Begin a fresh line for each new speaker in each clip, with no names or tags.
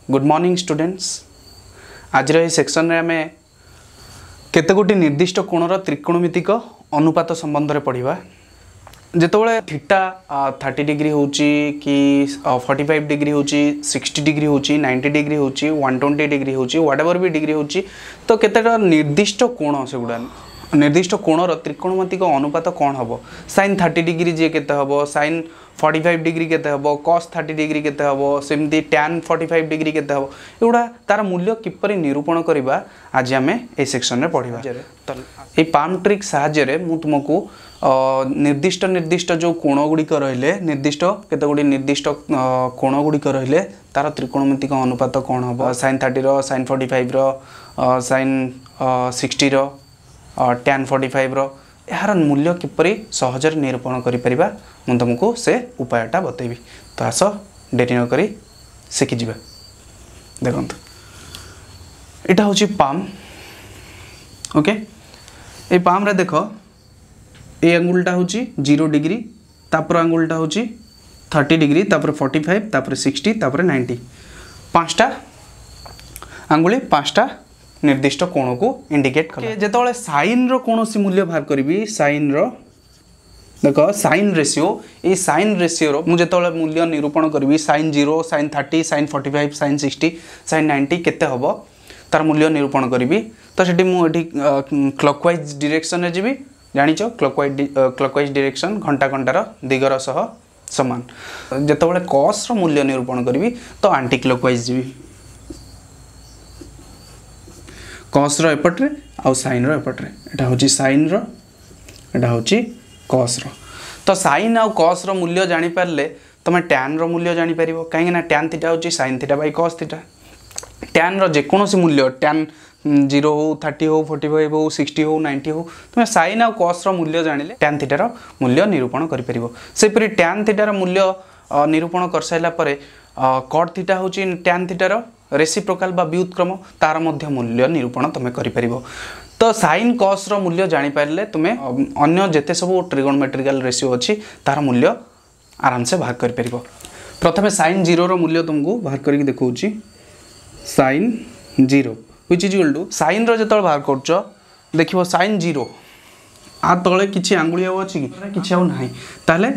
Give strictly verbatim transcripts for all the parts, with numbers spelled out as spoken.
Good morning students. आज ये section में आम केतगोटी निर्दिष्ट कोणर त्रिकोणमितिक अनुपात संबंध में पढ़ा। जितेबाला थीटा थर्टी डिग्री हो कि फोर्टी फाइव डिग्री हो सिक्सटी डिग्री हो नाइंटी डिग्री हो वन ट्वेंटी डिग्री हो व्हाट एवर भी डिग्री हो तो केतेटा निर्दिष्ट कोण से गुड़ा निर्दिष्ट कोणर त्रिकोणमितिक अनुपात कौन हम साइन थर्टी डिग्री जी केते हम साइन फोर्टी फाइव डिग्री केते हम कॉस थर्टी डिग्री केते हम सेमती टैन फोर्टी फाइव डिग्री केते हम एगुड़ा तार मूल्य किपरि निरूपण करवा आज आम ए सेक्शन में पढ़ा। ये पाम ट्रिक साहाय्य मु तुमको निर्दिष्ट निर्दिष्ट जो कोण गुड़िक रहिले निर्दिष्ट केते गुडी निर्दिष्ट कोण गुड़िक रहिले तार त्रिकोणमितिक अनुपात कौन हम साइन थर्टी रो साइन फोर्टी फाइव रो साइन सिक्सटी रो टैन फोर्टी फाइव रो यार मूल्य किपरि सहजरे निरूपण करिपरिबा मु तुमको से उपायटा बतेबी। तो आस डेरी न करी शिखिजा। देखंतु एटा होची पाम। ओके ए पाम रे देख ए आंगुलटा होची जीरो डिग्री तापर आंगुलटा होची थर्टी डिग्री तापर फोर्टी फाइव तापर सिक्सटी तापर नाइंटी पांचटा आंगुली पांचटा निर्दिष्ट कोण को इंडिकेट कर। जेतबले साइन रो कोनोसी मूल्य बाहर करबी साइन रो देख साइन रेशियो ये साइन रेशियो रो मुझे जेतबले मूल्य निरूपण करबी sine zero sine thirty sine forty five sine sixty sine ninety केते हबो तार मूल्य निरूपण करबी। तो सेठी मु एठी क्लॉकवाइज डायरेक्शन रे जीवी जानिचो क्लॉकवाइज क्लॉकवाइज डायरेक्शन घंटा घंटार दिगर सह समान। जेतबले कॉस रो मूल्य निरूपण करबी तो एंटी क्लॉकवाइज जीवी कॉस रो एपट्रे आउ साइन रो एपट्रे एटा होची साइन रो एटा होची कॉस रो। तो साइन आउ कॉस रो मूल्य जानि पारले तमे टैन रो मूल्य जानि परिबो काहे ना टैन थीटा होची sine theta by cos theta. Tan रो जे कोनोसी मूल्य टैन जीरो हो थर्टी हो फोर्टी फाइव हो सिक्सटी हो नाइंटी हो तमे साइन आउ कॉस रो मूल्य जानिले टैन थीटा रो मूल्य निरूपण करि परिबो। से परि टैन थीटा रो मूल्य निरूपण कर साइला परे कॉट थीटा होची टैन थीटा रो रेसिप्रोकाल बा व्युत्क्रम तार मध्य मूल्य निरूपण तुम करिपरिबो। तो साइन कॉस रो मूल्य जानि पारले तुमे अन्य जेते सब ट्रिगोनोमेट्रिकल रेशियो अछि तार मूल्य आराम से बाहर करि परिबो। प्रथमे साइन जीरो रो मूल्य तुमको बाहर करिक देखौछि sine zero which is equal to sine रो जेतल बाहर करछो देखिबो साइन जीरो आ तळे किछि आंगुली आउ अछि कि किछि आउ नाही ताले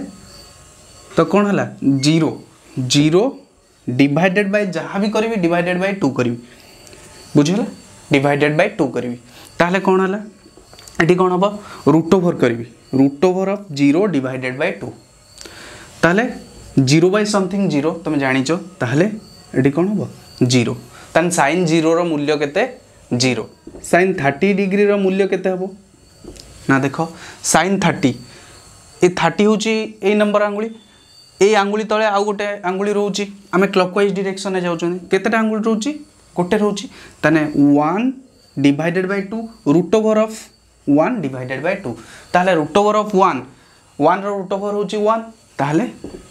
तो कोन हला जीरो जीरो डिवाइडेड बाय जहाँ भी करी डिवाइडेड बाय टू करी बुझेला डिवाइडेड बाय टू करी ताहले कौन है ये कौन हम रूट ओवर करी root over of zero divided by two ताहले जीरो बाय समथिंग जीरो तुम जानिचो ताहले ये कौन हम जीरो तान साइन जीरो रो मूल्य केते जीरो साइन थर्टी डिग्री रो मूल्य केते हबो ना देखो साइन थर्टी ए थर्टी होची ए नंबर आंगुली ए आंगुली तले आउ गोटे आंगुली रोची आमे क्लॉकवाइज डायरेक्शन में जाउछन केतेटा आंगुली रोची गोटे रोची तने one divided by two root over of one divided by two ताले root over of one one रो रूट ओवर होची वन ताले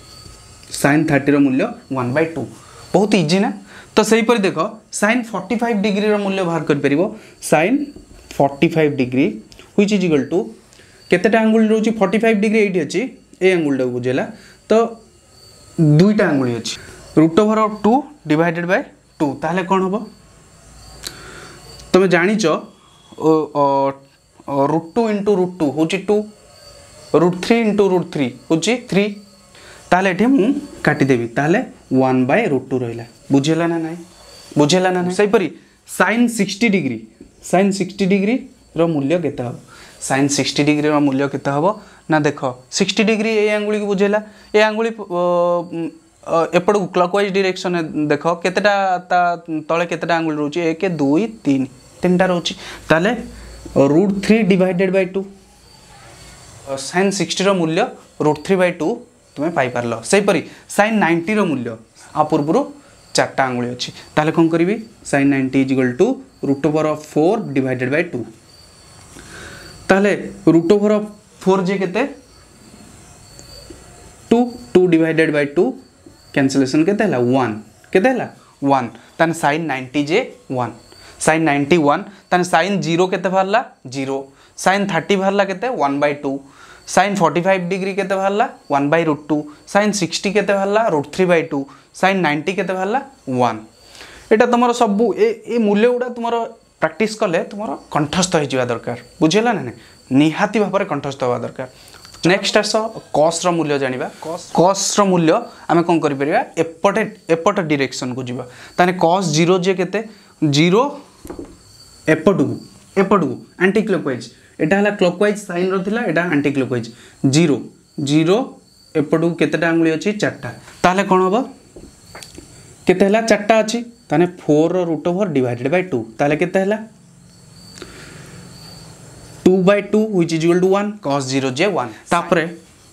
sin थर्टी रो मूल्य वन बाय टू बहुत इजी ना। तो सही पर देखो sin फोर्टी फाइव डिग्री रो मूल्य बाहर कर परिबो sin forty five degree which is equal to केतेटा आंगुली रोची फोर्टी फाइव डिग्री एठी अछि ए आंगुलटा बुझेला तो दुईटा आंगुली अच्छी root over of two divided by two ताहले कौन हम तुम जानिच root two into root two हूँ two root three into root three हूँ थ्री ताहले एठी मु काटिदेवी ताहले वन बाय रूट टू रहा बुझेला ना ना बुझेला ना ना। सेहीपरि sine sixty degree sine sixty degree रो मूल्य केते हम साइन सिक्सटी डिग्री रो मूल्य केते हम ना देख सिक्सटी डिग्री ए आंगुली को बुझेला ए आंगुली एपड़ क्लॉकवाइज डायरेक्शन देख केतेटा ता तळे केतेटा आंगुली रोची एक दुई तीन तीनटा रोची ताले root three divided by two sine sixty रो मूल्य रूट थ्री बाय टू तुम्हें पाई पारलो। सेही परि साइन नाइंटी रो मूल्य आ पूर्व चारटा आंगुली अच्छी ताले कौन करी sine ninety is equal to root over of four divided by two ताले रूट ओवर ऑफ फोर जे केते two two divided by two cancellation केते हला वन केते हला वन ताने साइन नाइंटी जे वन साइन नाइंटी वन ताने साइन जीरो केते बाहरला जीरो साइन थर्टी बाहरला केते one by two sine forty five degree केते बाहरला one by root two sine sixty केते बाहरला root three by two sine ninety केते बाहरला वन एटा तुम सब ए मूल्य गुड़ा तुम प्रैक्टिस कले तुम कंठस्थ हो दरकार बुझेगा ना निहाती भाव में कंठस्थ हवा दरकार। नेक्स्ट आस कॉस रो मूल्य जानिबा कॉस रो मूल्य आमे कोन करि परिबा एपटे एपट डायरेक्शन को जीवा ताने कॉस जीरो जे केते जीरो एपटू एपटू एंटी क्लॉकवाइज एटा हला क्लॉकवाइज साइन रो थिला एटा एंटी क्लॉकवाइज जीरो जीरो एपटू केतेटा अंगुली अछि चारटा ताले कोन होबो केते हला चारटा अछि ताने फोर रो root over divided by two ताले केते हला two by two which is equal to one cos zero जे वन तापरे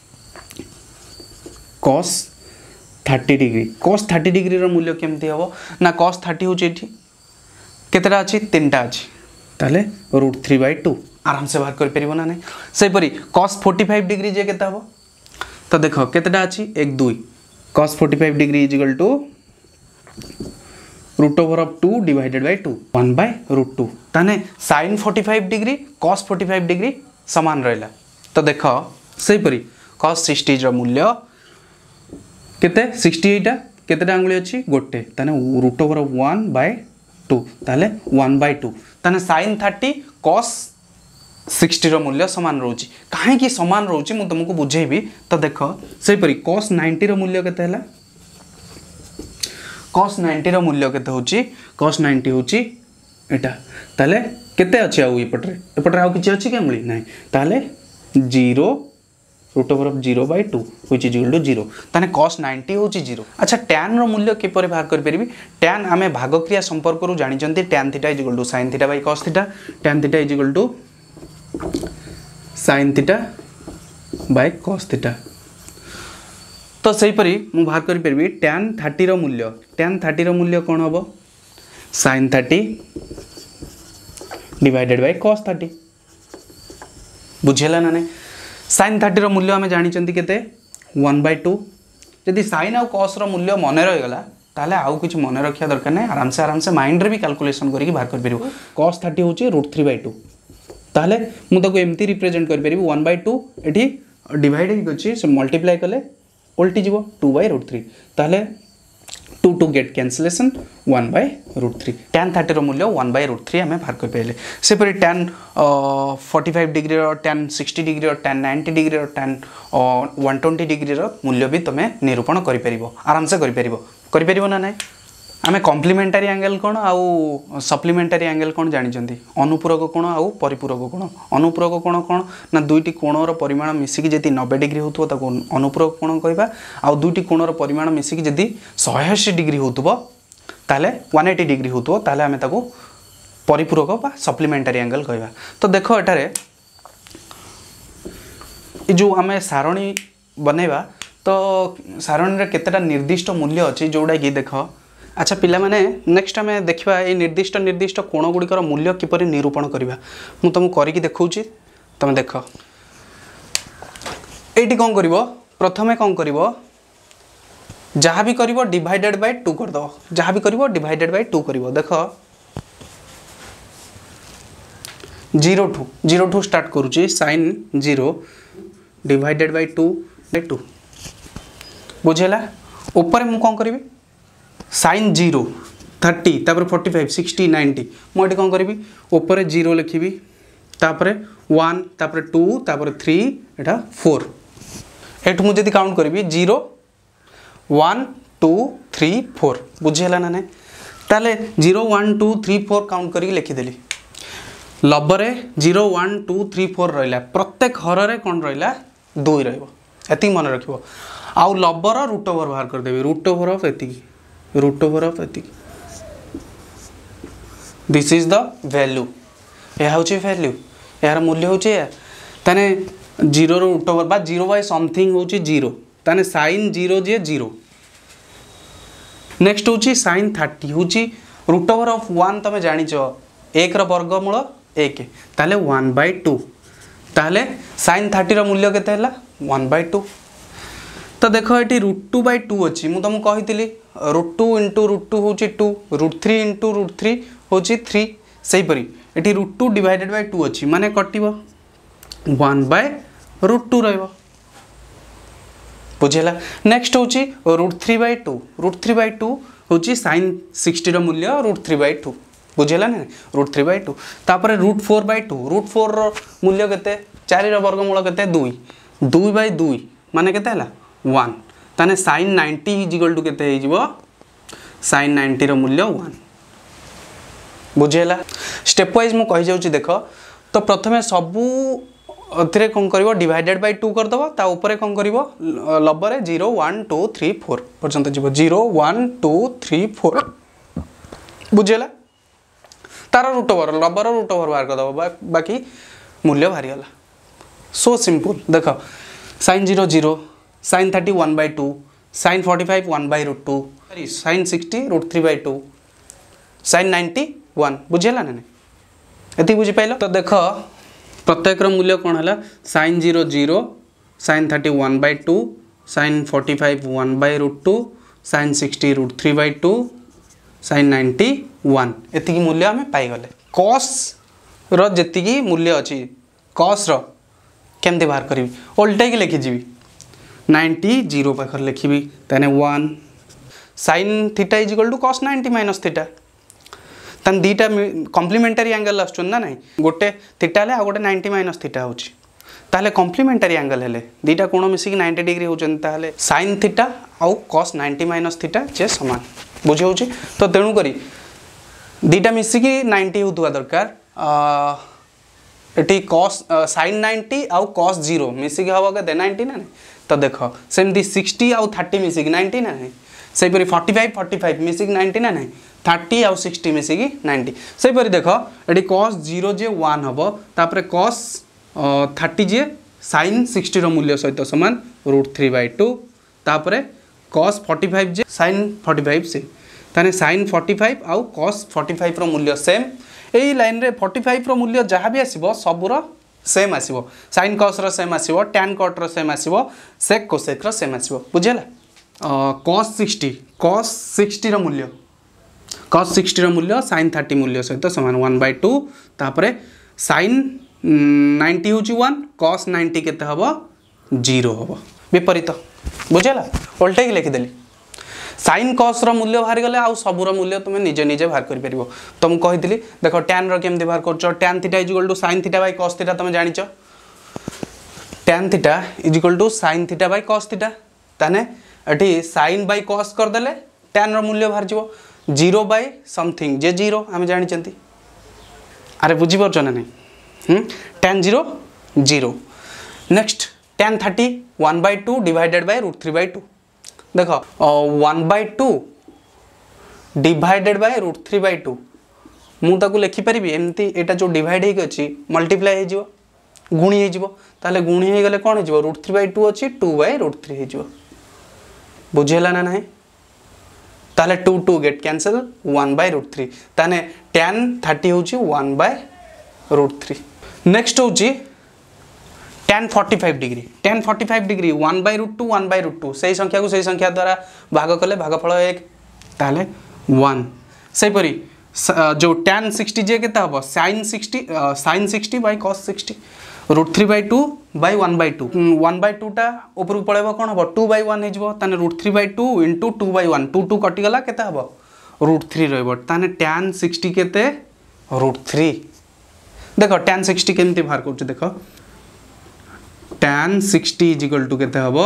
cos thirty degree cos thirty degree रो मूल्य केमती हबो ना cos थर्टी होची एठी केतेटा अछि तीनटा अछि ताले रूट थ्री बाय टू आराम से बाहर कर परिबो ना नै सेहि परी cos फोर्टी फाइव डिग्री जे केता हबो तो देखो केतेटा अछि एक दुई cos forty five degree is equal to root over of two divided by two one by root two ताने sin forty five degree cos forty five degree समान रहला तो देखो सेहि परी cos सिक्सटी रो मूल्य केते सिक्सटी एट केतेटा अंगुली अछि गोटे ताने root over of one by two ताले वन बाय टू ताने sin थर्टी cos सिक्सटी रो मूल्य समान रहउची काहे कि समान रहउची मु तुमको बुझेबी तो देखो सेहि परी cos नाइंटी रो मूल्य केते हला cos नाइंटी रो मूल्य केते होची cos नाइंटी होची एटा ताले केते अछि आउ एपटरे एपटरे आउ किछि अछि केमली नाही ताले zero root over of zero by two which is equal to zero ताने cos नाइंटी होची जीरो। अच्छा tan रो मूल्य के परे भाग कर परिबी tan आमे भागक्रिया संपर्क रु जानि जंती tan theta is equal to sin theta by cos theta tan theta is equal to sin theta by cos theta तो सही परी मु बाहर कर परबी tan थर्टी रो मूल्य tan थर्टी रो मूल्य कोन हबो sin thirty divided by cos thirty बुझेला ना नै sin थर्टी रो मूल्य हमें जानि चंती केते वन बाय टू यदि sin आ cos रो मूल्य मने रहि गला ताले आउ किछ मने रखिया दरकार नै आराम से आराम से माइंड रे भी कैलकुलेशन करिक बाहर कर परिबो cos थर्टी होची रूट थ्री बाय टू ताले मु ताको एम्ति रिप्रेजेंट कर परिबो वन बाय टू एठी डिवाइड हि गछि से मल्टीप्लाई कले उल्टी जीवो टू बाय रूट थ्री ताले two two get cancellation one by root three tan thirty रो मूल्य वन बाय रूट थ्री हमें बाहर कर पेले से परी tan फोर्टी फाइव डिग्री रो tan सिक्सटी डिग्री रो tan नाइंटी डिग्री रो tan वन ट्वेंटी डिग्री रो मूल्य भी तमे निरूपण करि परिबो आराम से करि परिबो करि परिबो ना नै आमे कॉम्प्लीमेंटरी एंगल कोन आउ सप्लीमेंटरी एंगल कोन जानि जंती अनुपूरक कोण आउ परिपूरक कोण अनुपूरक कोण कोण ना दुईटी कोणर परिमाण मिसिकी जति नब्बे डिग्री होतबो ताको अनुपूरक कोण कहबा आउ दुईटी कोणर परिमाण मिसिकी जति वन एटी डिग्री होतबो ताले वन एटी डिग्री होतबो ताले आमे ताको परिपूरक बा सप्लीमेंटरी एंगल कहबा। तो देखो एटारे ए जो आमे सारणी बनेबा तो सारणी रे केतेटा निर्दिष्ट मूल्य अछि जोडा कि देखो। अच्छा पिला माने नेक्स्ट आमे देखिबा ए निर्दिष्ट निर्दिष्ट कोण गुडिकर मूल्य किपरि निरूपण करिबा मु तुमको करिकि देखौची तमे देखो एटी कोन करिवो प्रथमे कोन करिवो जहाँ भी करिवो डिवाइडेड बाय टू कर दो जहाँ भी करिवो डिवाइडेड बाय टू करिवो देखो zero two zero two start करूची sin zero divided by two by two बुझेला ऊपर मु कोन करिवि sin जीरो थर्टी तापर फोर्टी फाइव सिक्सटी नाइंटी मुझे कौन करी ऊपर जीरो लिखी तापर वन तापर टू तापर थ्री एटा फोर एट मुझे काउंट करी zero one two three four बुझेगा ना ना ताले zero one two three four count करके लिखिदेली लबरे zero one two three four रहा प्रत्येक हर कौन रहा दुई रही मन रख आउ लबर रूट ओवर बाहर करदेवी रूट ओवर ऑफ एति रूट ओवर ऑफ एति दिस इज द वैल्यू यह हूँ वैल्यू यार मूल्य हूँ ताने जीरो रूट ओवर बा जीरो बाय समथिंग हूँ जीरो ताने sin जीरो जे जीरो नेक्स्ट हूँ sin थर्टी हूँ रूट ओवर ऑफ वन तुम जानिच एक वर्गमूल एक ताले वन बाय टू ताले sin थर्टी रो मूल्य केते हला वन बाय टू। तो देखो ये रूट टू बाय टू अच्छी मुझे तुमको कही root two into root two हूँ two root three into root three हूँ थ्री से हीपरी ये root two divided by two अच्छी माने cut one by root two रहा बुझेगा। नेक्स्ट हूँ root three by two root three by two हूँ साइन सिक्सटी मूल्य रूट थ्री बै टू बुझेगा ना रूट थ्री बै टू तापर root four by two root four मूल्य केते चार वर्गमूल केते दुई दुई बै दुई माने केते हला वन ताने साइन नाइंटी इजिकल टू केते हो साइन नाइंटी रो मूल्य वन बुझेगा स्टेप वाइज मु कहि जाउची देख तो प्रथमे सबू थे कौन कर डिवाइडेड बाय टू करदेव ता ऊपर कौन कर लबरे zero one two three four पर्यंत जीव zero one two three four बुझेगा तार रूट ओवर लबर रूट ओवर बाहर करदेव बाकी मूल्य बाहरी गला सो सिंपल देख sine zero zero sine thirty one by two sine forty five one by root two sine sixty root three by two sine ninety one बुझेगा ना ये बुझीपाल तो देख प्रत्येक मूल्य कौन है sine zero zero sine thirty one by two sine forty five one by root two sine sixty root three by two sine ninety one एति मूल्य आम पाईगले कॉस री मूल्य अच्छी कॉस केमती बाहर करी ओल्टे की लिखिजी नाइंटी जीरो पाखर लिखी तेने one sine theta is equal to cos ninety minus theta तन दीटा कम्प्लीमेंटारी एंगल आसुन ना नहीं गोटे थीटा आ गोटे नाइंटी माइनस थीटा होची ताले कम्प्लीमेंटारी एंगल हेले दीटा कोण मिसिक नाइंटी डिग्री होचन ताले साइन थीटा आउ कॉस नाइंटी माइनस थीटा जे समान बुझे होची तो तेणु करी दीटा मिसिक नाइंटी होतुवा दरकार एटी कॉस साइन नाइंटी आउ कॉस जीरो मिसिक हवा के नाइंटी ना नहीं तो देख सेमती सिक्सटी आउ थर्टी मिसिक नाइंटी ना नहीं सेपरी फोर्टी फाइव फोर्टी फाइव मिसिक नाइंटी ना नहीं थर्टी आउ सिक्सटी मिसिक नाइंटी सेपरी देख ये कॉस जीरो जे वन हम तापर कॉस थर्टी जे साइन सिक्सटी मूल्य सहित सामान रूट थ्री बै टू तापर कॉस फोर्टी फाइव जे साइन फोर्टी फाइव से ताने साइन फोर्टी फाइव आउ कॉस फोर्टी फाइव मूल्य सेम यही लाइन रे फोर्टी फाइव मूल्य जहाँ भी आसो सबूर सेम आसो साइन कॉस सेम आसो टैन कट सेम आसो सेक कोसेक सेम आसो बुझेगा कॉस सिक्सटी कॉस सिक्सटी मूल्य कॉस सिक्सटी मूल्य साइन थर्टी मूल्य सहित सामान वन बै टू तापर साइन नाइंटी हूँ वन कॉस नाइंटी केते हम जीरो हम विपरीत बुझेगा ओल्टे की लिखिदेली साइन कॉस मूल्य बाहरी गले आउ सबूर मूल्य तुम निजे निजे बाहर कर पार तो मुझे कही देख टैन रेमती बाहर कर tan theta is equal to sine theta by cos theta तुम जान tan theta is equal to sine theta by cos theta ताने ये साइन बै कॉस करदे टैन मूल्य बाहर जाव जीरो बै समथिंग जे जीरो आम जानी अरे बुझीपार ना नहीं tan zero zero next tan thirty one by two divided by root three by two देख one by two divided by root three by to मुझे लिखिपारि एमती यहाँ जो डिवाइड होगी मल्टीप्लाई हो गुणी हो गुणी हो गले कौन हो रूट थ्री बै टू अच्छी टू बै रूट थ्री हो बुझेगा ना नहीं ताले two two get cancel one by root three ताने टैन थर्टी हूँ one by root three next हूँ tan forty five degree tan forty five degree one by root two one by root two से संख्या को से संख्या द्वारा भाग कले भागफल एक ताले वन सेपरी जो टैन सिक्सटी जे के हम sine sixty sine sixty by cos sixty root three by two by one by two one by टूटा ऊपर पड़ेब कौन हम टू बै वन हो root three by two into two by one two two कटिगला के हम रूट थ्री रही टैन सिक्सटी के रूट थ्री देख टैन सिक्सटी केमती बाहर कर देख टैन सिक्सटी इजिकल टू के हम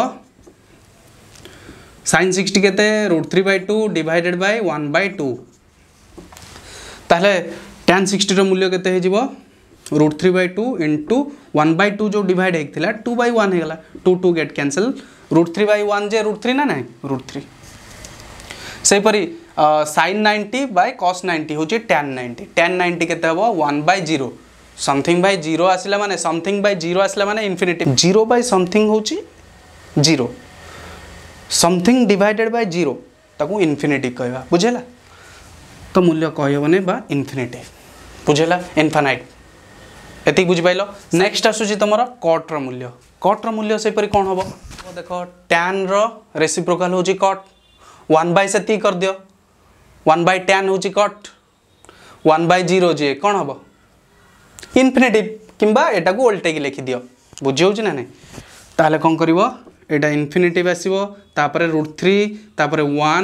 साइन सिक्सटी के root three by two divided by one by two ताहले टैन सिक्सटी मूल्य के root three by two into one by two जो डिवाइड होता टू बै वन होगा two two get cancel root three by one जे root three ना नहीं root three सेपरी sine ninety by cos ninety हूँ टैन नाइंटी टैन नाइंटी के हम one by zero something by zero आसला माने समथिंग बाय जीरो आसला माने इनफिनिटी जीरो बाय समथिंग हूँ zero something divided by zero ताकू इनफिनिटी कहवा बुझेला तो मूल्य कहबने बा इनफिनिटी बुझेला इनफाइनाइट एति बुझिपाइल नेक्स्ट आसुची तुमर कट रो मूल्य कट रो मूल्य सेपरी कौन हम देख टैन रो रेसिप्रोकल हूँ कट वन बाय से कर दियो वन बाय टैन हूँ कट वन बाय जीरो जे कौन हम इनफिनिटी किंबा एटा को उल्टे की लिखि दियो बुझी हो ना नहीं ताले कौन करिवो एटा इनफिनिटी आसीबो तापरे रूट थ्री तापरे वन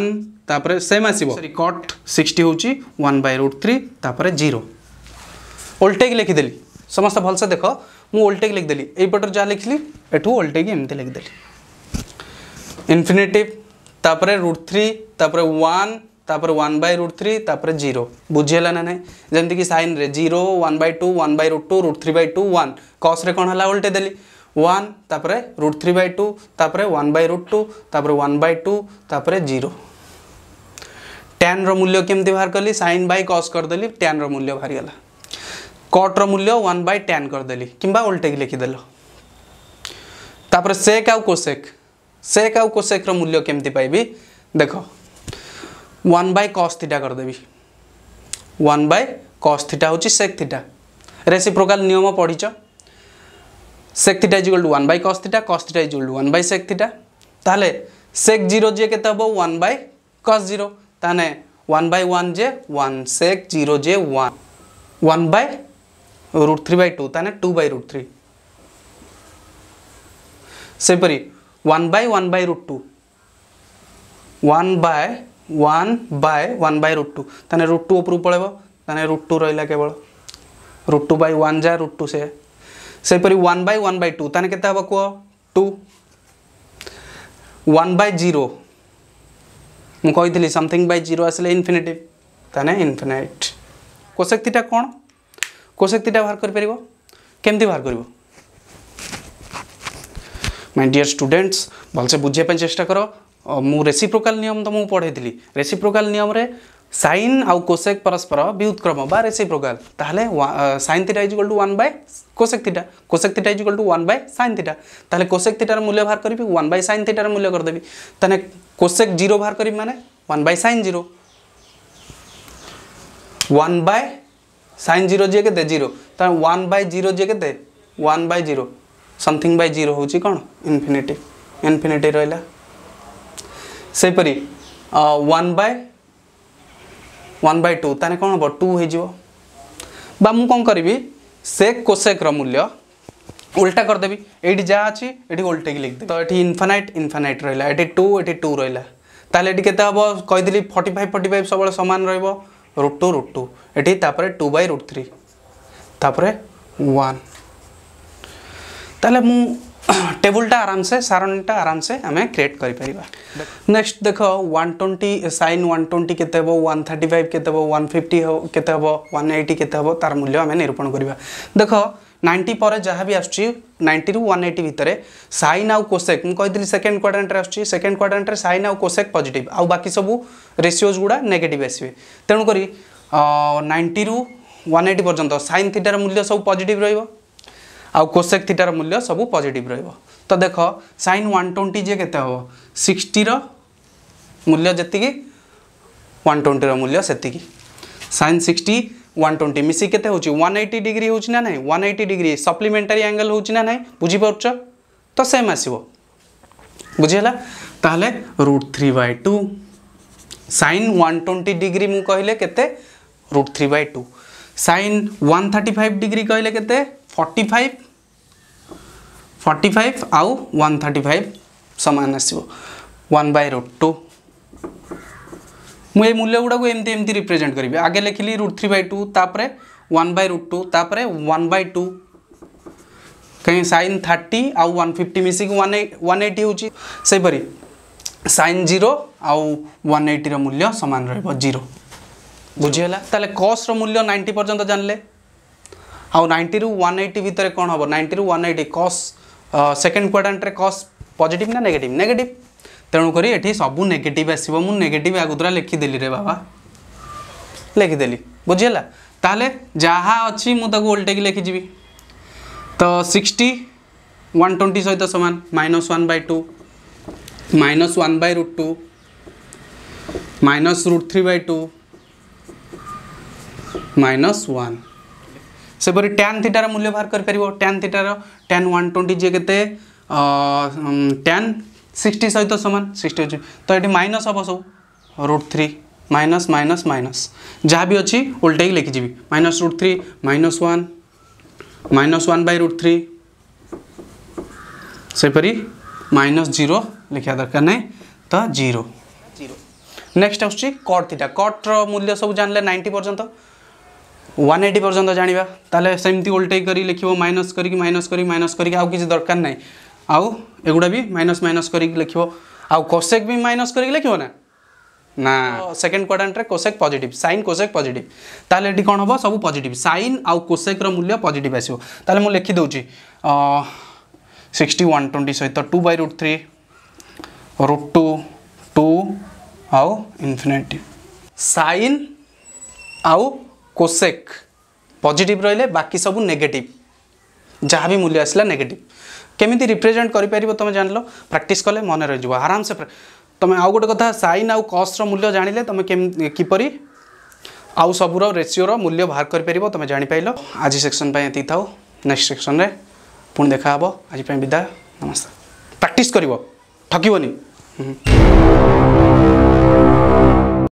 तापर सेम आसीबो सॉरी कट सिक्सटी होची वन बाय रूट थ्री तापर जीरो ओल्टेक लिखिदेली समस्त भलसे देख मु ओल्टेक लिखदेली एपटर जहाँ लिखली एठू ओल्टेक एमती लिखदेली इनफिनिटिव तापर रूट थ्री तापर वन तापर वन बाय रूट थ्री तापर जीरो बुझीगला ना ना जमती कि साइन रे zero one by two one by root two root three by two one cos रे कौन है उल्टे देली वन तापर रूट थ्री बाय टू तापर वन बाय रूट टू तापर वन बाय टू तापर जीरो टैन रो मूल्य केमती बाहर कली साइन बाय कस करदेली टैन रो मूल्य बाहरी गला कट रो मूल्य वन बाय टैन करदेली किंबा उल्टे की लिखिदेल तापर सेक आउ कोसेक सेक आउ कोसेक रो मूल्य केमती पाइबी देख वन बाय कस थीटा करदेवी वन बाय कस थीटा होची सेक थीटा रेसिप्रोकल नियम पढ़ीच sec theta is equal to one by cos theta cos theta is equal to one by sec theta ताहले सेक जीरो जे केते हबो one by cos zero ताने one by one जे one sec zero जे one one by root three by two ताने two by root three सेपरी one by one by root two one by one by one by root two ताने root two ऊपर पड़ेबो ताने root two रहिला केवल root two by one जा root two से सेपरी one by one by two ताने केते हबो को टू वन बाय जीरो मु कहितली समथिंग बाय जीरो आसले इनफिनिटिव ताने इनफिनाइट कोसेक थीटा कोन कोसेक थीटा बाहर कर परिबो केमती बाहर करबो माय डियर स्टूडेंट्स भलसे बुझे पे चेष्टा करो मु रेसिप्रोकल नियम तो मु पढ़े थी रेसिप्रोकल नियम रे साइन आउ कोसेक परस्पर व्युत्क्रम बा रेसिप्रोकल ताहले sine theta is equal to one by cosec theta cosec theta is equal to one by sine theta ताहले कोसेक थीटार मूल्य बाहर करी वन बाय साइन थीटार मूल्य कर देबी ताने कोसेक जीरो बाहर करी माने one by sine zero one by sine zero जे केते जीरो ता वन बाय जीरो जे केते one by zero something by zero होची कोन इनफिनिटी इनफिनिटी रहला सेपरी one by one by two ताने कौन हम टू हो बा मु कौन करी सेक कोसेक रो मूल्य उल्टा करदेवी ये जहाँ अच्छी ये उल्टे की लिखदे तो ये इनफानाइट इनफानाइट रहा ये टू ये टू रहा ताले ये केते हबो कहिदली फोर्टी फाइव फोर्टी फाइव सब सामान रहिबो रूट टू रूट टू ये तापर टू बाय रूट थ्री तापर वन ताले मु टेबुलटा आराम से सारणीटा आराम से आम क्रिएट करिपरिबा नेक्स्ट देख one twenty sine one twenty केते हबो वन थर्टी फाइव केते हबो वन फिफ्टी केते हबो वन एटी केते हबो तार मूल्य आम निरूपण करिबा देख नाइंटी पर जहाँ भी आसुची नाइंटी रु वन एटी भितर साइन आउ कोसेक मु कहिदली सेकंड क्वाड्रेंट रे आसुची सेकंड क्वाड्रेंट रे साइन आउ कोसेक पॉजिटिव आउ बाकी सब रेशियोज गुडा नेगेटिव आसीबे तेणु करी नाइंटी रु वन एटी पर्यंत साइन थीटार मूल्य सब पॉजिटिव रहिबो आउ कोसेक थीटार मूल्य सब पॉजिटिव रहिबो तो देख साइन वन ट्वेंटी जे केते हबो सिक्सटी रो मूल्य जतिकी वन ट्वेंटी रो मूल्य सेतिकी साइन सिक्सटी वन ट्वेंटी मिसी केते होची वन एटी डिग्री होची ना नहीं one eighty degree supplementary angle होची ना नहीं बुझी पारछ तो सेम आसीबो बुझिला ताहले root three by two sine one twenty degree मु कहले केते root three by two sine one thirty five degree कहले केते फोर्टी फाइव फोर्टी फाइव आउ वन थर्टी फाइव समान आसीबो वन बाय रूट टू मुझे मूल्य गुड़ा को एमती एमती रिप्रेजेंट करी आगे लिखिली रूट थ्री बाय टू तापरे वन बाय रूट टू तापरे वन बाय टू कहीं साइन थर्टी आउ one fifty मिसिक one one eighty होची से परी साइन जीरो आउ वन एटी रो मूल्य समान रहबो जीरो बुझियला ताले कॉस रो मूल्य नाइंटी पर्यंत जानले आउ नाइंटी रु वन एटी भितर कौन हम नाइंटी रु one eighty cos second quadrant रे कॉस पॉजिटिव ना नेगेटिव नेगेटिव तेणुक ये सबू नेगेटिव आसो मुझे नेगेटिव आगुरा लिखिदेली रे बाबा लिखिदेली बुझीगला ताले जहाँ अच्छी मुझे उल्टेक लिखिजी तो सिक्सटी वन ट्वेंटी सहित सामान minus one by two minus one by root two minus root three by two minus one सेपरी टैन थीटार मूल्य बाहर कर पारिबो टैन थीटार टैन वन ट्वेंटी जे केते टैन सिक्सटी सहित सामान सिक्सटी अच्छी तो ये माइनस हम सब root three minus minus minus जहाँ भी अच्छी उल्टे लिखिजी minus root three minus one minus one by root three सेपरी माइनस जीरो लिखा दरकार नहीं तो जीरो जीरो नेक्स्ट आସୁଛି कट थीटा कट रो मूल्य सब जानले ninety percent one eighty percent जानिबा ताले सेमती उल्टे करी लिखिबो माइनस करी माइनस करी माइनस करी आउ किसी दरकार नाही आउ एगुडा भी माइनस माइनस करी लिखिबो आउ कोसेक भी माइनस करी लिखिबो ना ना सेकंड क्वाड्रेंट रे cosec positive sine cosec positive ताले एटी कोन हबो सब पॉजिटिव साइन आउ कोसेक रो मूल्य पॉजिटिव आसीबो ताले मु लिखि दउची सिक्सटी वन ट्वेंटी सहित two by root three root two two आउ इनफिनिटी साइन आउ कोसेक पॉजिटिव रहिले बाकी सब नेगेटिव जहाँ भी मूल्य आसला नेगेटिव केमिति रिप्रेजेंट करि परिबो तुम जान लो प्रैक्टिस कले मन रह जिवो आराम से तुम आउ गोटे कथा साइन आउ कॉस रो मूल्य जानिले तुम किपरि आउ सबुर रेशियो रो मूल्य बाहर करि परिबो तुम जानि पाइलो आज सेक्शन पे एति थाउ नेक्स्ट सेक्शन रे पुणी देखा हबो आज पे विदाय नमस्ते प्रैक्टिस करिवो ठकिबोनी।